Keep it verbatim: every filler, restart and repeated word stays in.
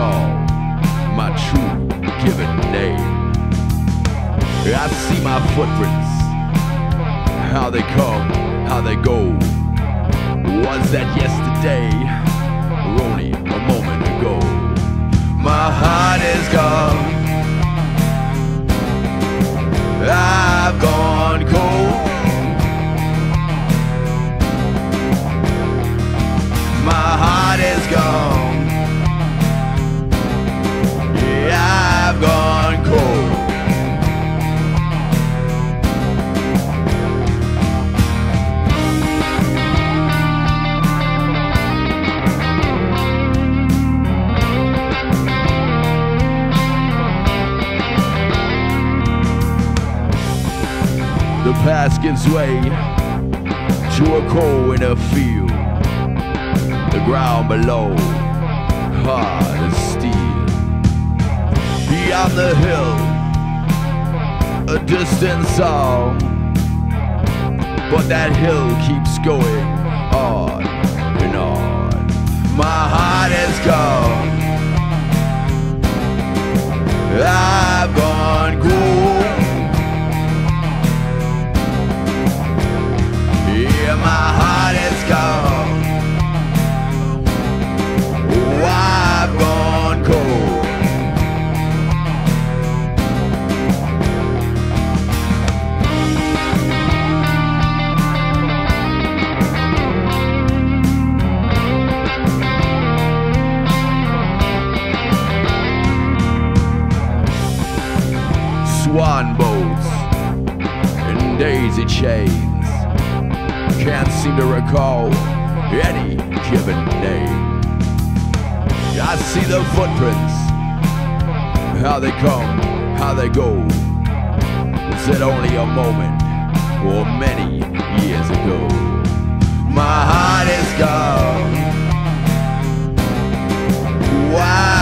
recall my true given name. I see my footprints, how they come, how they go. Was that yesterday or only a moment ago? My heart is gone, I've gone cold. My heart is gone, yeah, I've gone cold. The past gives way to a cold in a field. The ground below, hard as steel. Beyond the hill, a distant song, but that hill keeps going on and on. My heart is gone, I've gone cold. Yeah, my heart is gone, oh, I've gone cold. Swan boats and daisy chains, can't seem to recall any given name. I see the footprints, how they come, how they go. Was it only a moment or many years ago? My heart is gone, why